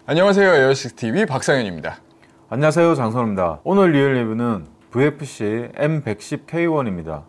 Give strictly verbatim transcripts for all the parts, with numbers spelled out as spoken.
안녕하세요, 에어식스티비 박상현입니다. 안녕하세요, 장선우입니다. 오늘 리얼 리뷰는 브이에프씨 엠 백십 케이 원입니다.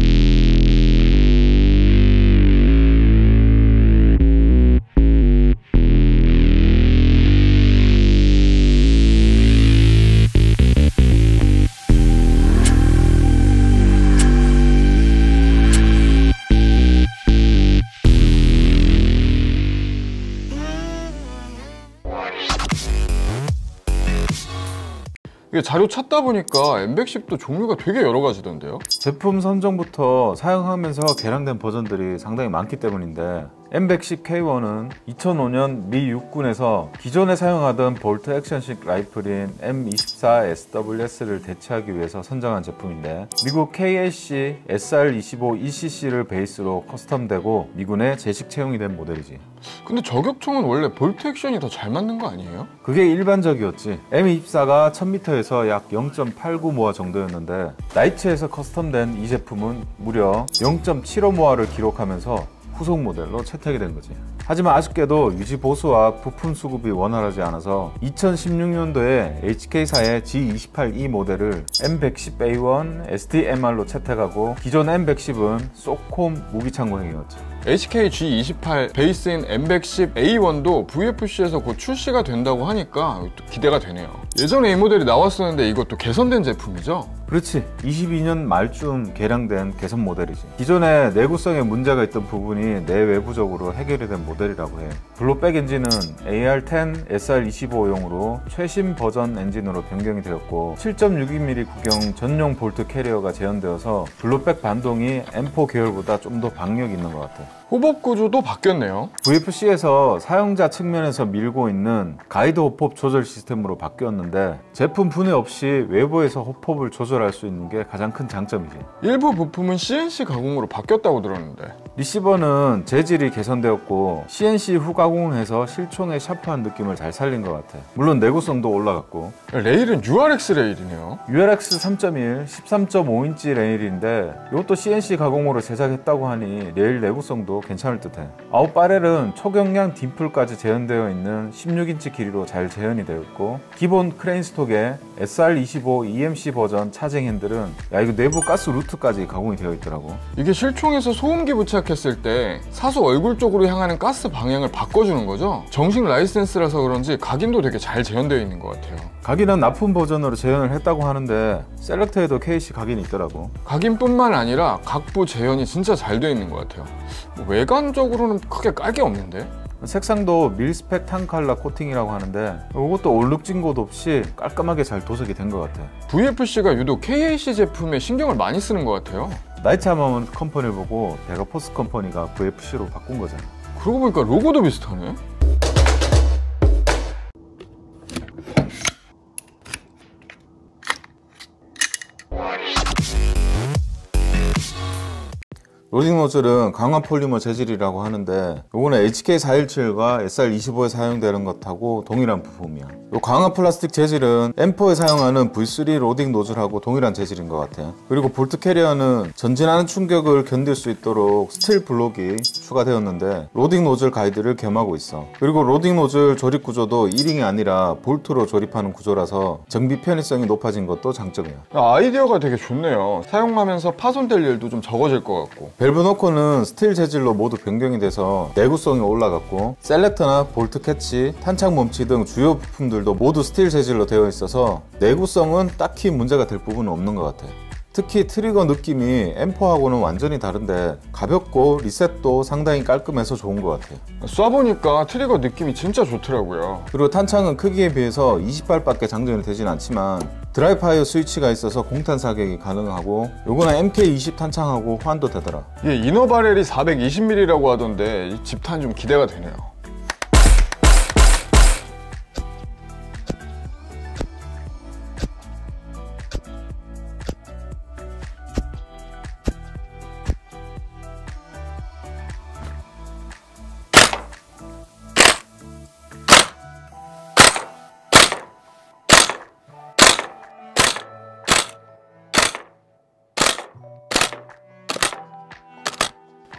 이게 자료 찾다 보니까 엠 백십도 종류가 되게 여러 가지던데요? 제품 선정부터 사용하면서 개량된 버전들이 상당히 많기 때문인데 엠 백십 케이 원은 이천오 년 미 육군에서 기존에 사용하던 볼트 액션식 라이플인 엠 이십사 에스 더블유 에스를 대체하기 위해서 선정한 제품인데 미국 케이 엘 씨 에스 알 이십오 이 씨 씨를 베이스로 커스텀되고 미군에 제식 채용이 된 모델이지. 근데 저격총은 원래 볼트 액션이 더 잘 맞는 거 아니에요? 그게 일반적이었지. 엠 이십사가 천 미터에서 약 영 점 팔구 모아 정도였는데 나이츠에서 커스텀된 이 제품은 무려 영 점 칠오 모아를 기록하면서 후속 모델로 채택이 된 거지. 하지만 아쉽게도 유지 보수와 부품 수급이 원활하지 않아서 이천십육 년도에 에이치케이사의 지 이십팔 이 모델을 엠 백십 에이 원 에스 티 엠 알로 채택하고 기존 엠 백십은 쏘콤 무기창고행이었지. 에이치케이 지 이십팔 베이스인 엠 백십 에이 원도 브이에프씨에서 곧 출시가 된다고 하니까 또 기대가 되네요. 예전에 이 모델이 나왔었는데 이것도 개선된 제품이죠? 그렇지. 이십이 년 말쯤 개량된 개선 모델이지. 기존에 내구성에 문제가 있던 부분이 내외부적으로 해결이 된 모델이라고 해. 블루백 엔진은 에이 알 텐 에스 알 이십오용으로 최신 버전 엔진으로 변경이 되었고 칠 점 육이 밀리미터 구경 전용 볼트 캐리어가 재현되어서 블루백 반동이 엠 사 계열보다 좀 더 박력이 있는 것 같아. 호법 구조도 바뀌었네요. 브이에프씨에서 사용자 측면에서 밀고 있는 가이드 호폭 조절 시스템으로 바뀌었는데 제품 분해 없이 외부에서 호폭을 조절할 수 있는 게 가장 큰 장점이지. 일부 부품은 씨 엔 씨 가공으로 바뀌었다고 들었는데 리시버는 재질이 개선되었고 씨 엔 씨 후가공을 해서 실총의 샤프한 느낌을 잘 살린 것 같아. 물론 내구성도 올라갔고. 레일은 유 알 엑스 레일이네요. 유 알 엑스 삼 점 일, 십삼 점 오 인치 레일인데 이것도 씨 엔 씨 가공으로 제작했다고 하니 레일 내구성도 괜찮을 듯해. 아웃바렐은 초경량 딤플까지 재현되어 있는 십육 인치 길이로 잘 재현이 되어 있고 기본 크레인 스톡에 에스 알 이십오 이 엠 씨 버전 차쟁 핸들은 야 이거 내부 가스 루트까지 가공이 되어 있더라고. 이게 실총에서 소음기 부착했을 때 사수 얼굴 쪽으로 향하는 가스 방향을 바꿔주는 거죠? 정식 라이센스라서 그런지 각인도 되게 잘 재현되어 있는 것 같아요. 각인은 납품 버전으로 재현을 했다고 하는데 셀렉터에도 케이씨 각인이 있더라고. 각인뿐만 아니라 각부 재현이 진짜 잘 되어 있는 것 같아요. 뭐 외관적으로는 크게 깔 게 없는데? 색상도 밀스펙 탄 칼라 코팅이라고 하는데 이것도 얼룩진 곳 없이 깔끔하게 잘 도색이 된 것 같아. 브이에프씨가 유독 케이 엘 씨 제품에 신경을 많이 쓰는 것 같아요. 나이트 하마먼트 컴퍼니를 보고 베가포스 컴퍼니가 브이에프씨로 바꾼 거잖아. 그러고 보니까 로고도 비슷하네? 로딩 노즐은 강화 폴리머 재질이라고 하는데 이거는 에이치케이 사백십칠과 에스 알 이십오에 사용되는 것하고 동일한 부품이야. 이 강화 플라스틱 재질은 엠 포에 사용하는 브이 쓰리 로딩 노즐하고 동일한 재질인 것 같아. 그리고 볼트 캐리어는 전진하는 충격을 견딜 수 있도록 스틸 블록이 추가되었는데 로딩 노즐 가이드를 겸하고 있어. 그리고 로딩 노즐 조립 구조도 일 링이 아니라 볼트로 조립하는 구조라서 정비 편의성이 높아진 것도 장점이야. 아이디어가 되게 좋네요. 사용하면서 파손될 일도 좀 적어질 것 같고. 밸브 노코는 스틸 재질로 모두 변경이 돼서 내구성이 올라갔고 셀렉터나 볼트 캐치, 탄창 멈치 등 주요 부품들도 모두 스틸 재질로 되어 있어서 내구성은 딱히 문제가 될 부분은 없는 것 같아. 특히 트리거 느낌이 엠 포하고는 완전히 다른데 가볍고 리셋도 상당히 깔끔해서 좋은 것 같아요. 쏴보니까 트리거 느낌이 진짜 좋더라고요. 그리고 탄창은 크기에 비해서 이십 발밖에 장전이 되진 않지만 드라이 파이어 스위치가 있어서 공탄 사격이 가능하고 요거는 엠 케이 이십 탄창하고 호환도 되더라. 예, 이너 바렐이 사백이십 밀리미터라고 하던데 이 집탄 좀 기대가 되네요.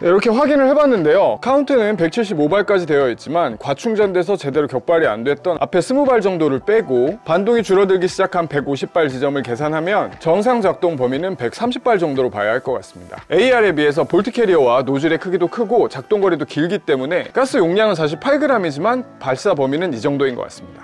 네, 이렇게 확인을 해봤는데요. 카운트는 백칠십오 발까지 되어 있지만 과충전돼서 제대로 격발이 안 됐던 앞에 이십 발 정도를 빼고 반동이 줄어들기 시작한 백오십 발 지점을 계산하면 정상 작동 범위는 백삼십 발 정도로 봐야 할 것 같습니다. 에이알에 비해서 볼트 캐리어와 노즐의 크기도 크고 작동거리도 길기 때문에 가스 용량은 사십팔 그램이지만 발사 범위는 이 정도인 것 같습니다.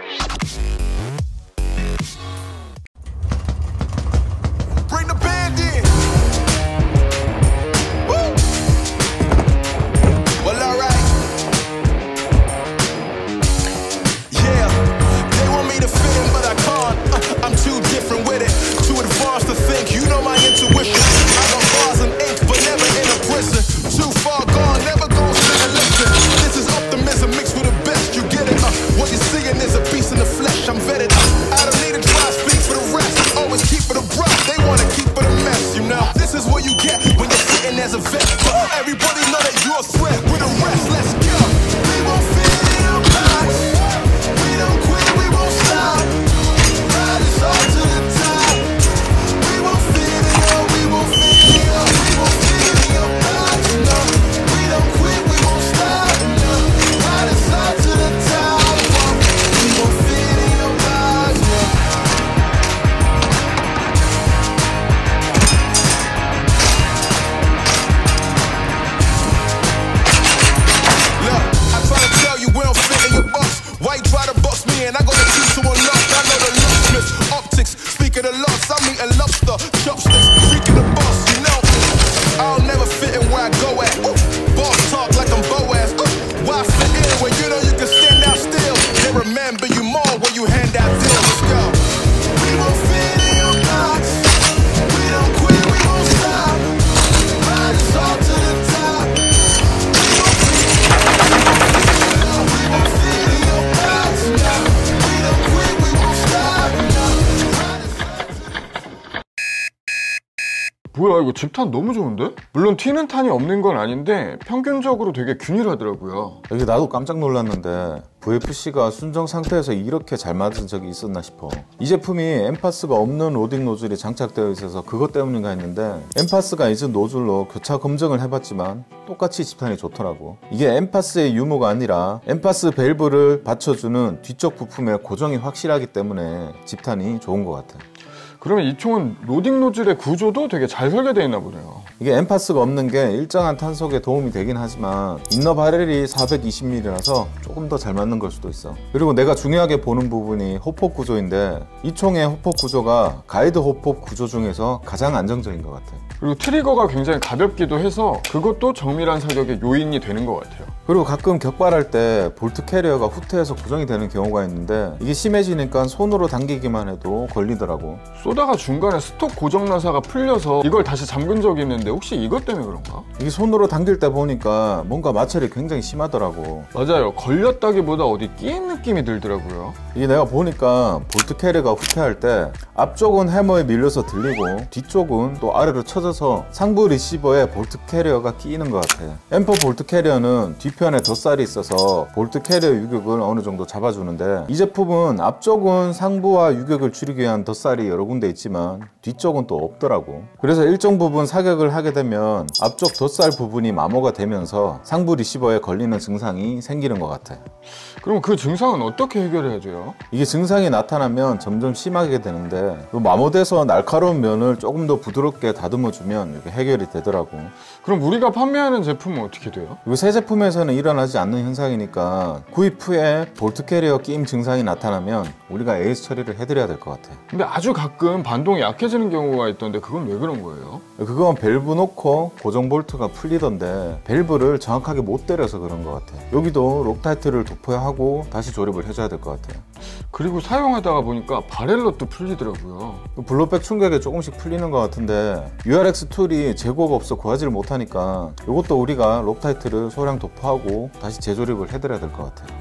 뭐야, 이거 집탄 너무 좋은데? 물론 튀는 탄이 없는 건 아닌데 평균적으로 되게 균일하더라고요. 이게 나도 깜짝 놀랐는데 브이에프씨가 순정 상태에서 이렇게 잘 맞은 적이 있었나 싶어. 이 제품이 엠파스가 없는 로딩 노즐이 장착되어 있어서 그것 때문인가 했는데 엠파스가 있은 노즐로 교차 검증을 해봤지만 똑같이 집탄이 좋더라고. 이게 엠파스의 유무가 아니라 엠파스 밸브를 받쳐주는 뒤쪽 부품의 고정이 확실하기 때문에 집탄이 좋은 것 같아. 그러면 이 총은 로딩 노즐의 구조도 되게 잘 설계되어 있나 보네요. 이게 엠파스가 없는 게 일정한 탄속에 도움이 되긴 하지만 인너 바렐이 사백이십 밀리미터라서 조금 더 잘 맞는 걸 수도 있어. 그리고 내가 중요하게 보는 부분이 호폭 구조인데 이 총의 호폭 구조가 가이드 호폭 구조 중에서 가장 안정적인 것 같아. 그리고 트리거가 굉장히 가볍기도 해서 그것도 정밀한 사격의 요인이 되는 것 같아요. 그리고 가끔 격발할 때 볼트 캐리어가 후퇴해서 고정이 되는 경우가 있는데 이게 심해지니까 손으로 당기기만 해도 걸리더라고. 쏘다가 중간에 스톡 고정 나사가 풀려서 이걸 다시 잠근 적이 있는데 혹시 이것 때문에 그런가? 이게 손으로 당길 때 보니까 뭔가 마찰이 굉장히 심하더라고. 맞아요. 걸렸다기보다 어디 끼인 느낌이 들더라고요. 이게 내가 보니까 볼트 캐리어가 후퇴할 때 앞쪽은 해머에 밀려서 들리고 뒤쪽은 또 아래로 쳐져서 상부 리시버에 볼트 캐리어가 끼이는 것 같아. 엠 포 볼트 캐리어는 뒤편에 덧살이 있어서 볼트 캐리어 유격을 어느 정도 잡아주는데 이 제품은 앞쪽은 상부와 유격을 줄이기 위한 덧살이 여러 군데 있지만 뒤쪽은 또 없더라고. 그래서 일정 부분 사격을 하게 되면 앞쪽 덧살 부분이 마모가 되면서 상부 리시버에 걸리는 증상이 생기는 것 같아. 그럼 그 증상은 어떻게 해결해야 돼요? 이게 증상이 나타나면 점점 심하게 되는데 마모돼서 날카로운 면을 조금 더 부드럽게 다듬어주면 이렇게 해결이 되더라고. 그럼 우리가 판매하는 제품은 어떻게 돼요? 이거 새 제품에서는 일어나지 않는 현상이니까 구입 후에 볼트 캐리어 끼임 증상이 나타나면 우리가 에이에스 처리를 해드려야 될 것 같아. 근데 아주 가끔 반동이 약해지는 경우가 있던데 그건 왜 그런 거예요? 그건 밸브 놓고 고정 볼트가 풀리던데 밸브를 정확하게 못 때려서 그런 것 같아. 여기도 록타이트를 도포해야 하고 다시 조립을 해줘야 될 것 같아. 그리고 사용하다가 보니까 바렐럿도 풀리더라고요. 블로백 충격에 조금씩 풀리는 것 같은데 유알엑스 툴이 재고가 없어 구하지를 못하니까 이것도 우리가 록타이트를 소량 도포하고 다시 재조립을 해드려야 될 것 같아.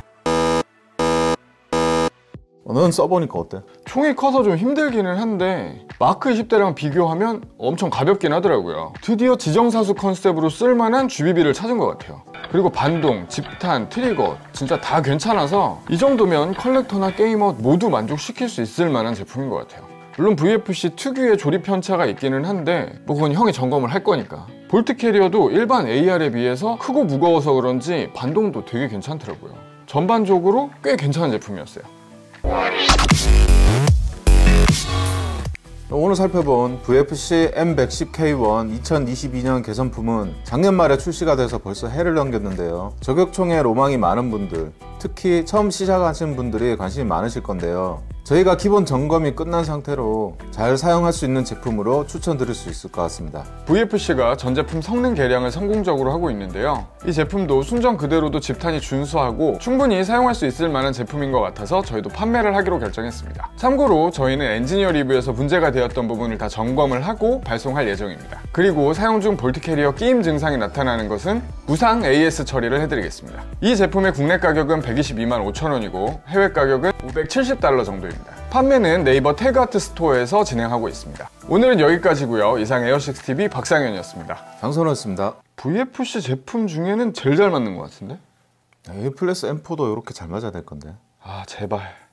어, 넌 써보니까 어때? 총이 커서 좀 힘들기는 한데 마크 이십 대랑 비교하면 엄청 가볍긴 하더라고요. 드디어 지정사수 컨셉으로 쓸만한 지비비를 찾은 것 같아요. 그리고 반동, 집탄, 트리거 진짜 다 괜찮아서 이 정도면 컬렉터나 게이머 모두 만족시킬 수 있을 만한 제품인 것 같아요. 물론 브이에프씨 특유의 조립 편차가 있기는 한데 뭐 그건 형이 점검을 할 거니까. 볼트 캐리어도 일반 에이알에 비해서 크고 무거워서 그런지 반동도 되게 괜찮더라고요. 전반적으로 꽤 괜찮은 제품이었어요. 오늘 살펴본 브이에프씨 엠 백십 케이 원 이천이십이 년 개선품은 작년 말에 출시가 돼서 벌써 해를 넘겼는데요. 저격총에 로망이 많은 분들, 특히 처음 시작하시는 분들이 관심이 많으실 건데요. 저희가 기본 점검이 끝난 상태로 잘 사용할 수 있는 제품으로 추천드릴 수 있을 것 같습니다. 브이에프씨가 전 제품 성능 개량을 성공적으로 하고 있는데요. 이 제품도 순정 그대로도 집탄이 준수하고 충분히 사용할 수 있을 만한 제품인 것 같아서 저희도 판매를 하기로 결정했습니다. 참고로 저희는 엔지니어 리뷰에서 문제가 되었던 부분을 다 점검을 하고 발송할 예정입니다. 그리고 사용 중 볼트 캐리어 끼임 증상이 나타나는 것은 무상 에이에스 처리를 해드리겠습니다. 이 제품의 국내 가격은 백이십이만 오천 원이고 해외 가격은 오백칠십 달러 정도입니다. 판매는 네이버 태그아트 스토어에서 진행하고 있습니다. 오늘은 여기까지고요. 이상 에어식스티비 박상현이었습니다. 장선호였습니다. 브이에프씨 제품 중에는 제일 잘 맞는 것 같은데? A 플러스 엠 포도 이렇게 잘 맞아야 될 건데. 아 제발.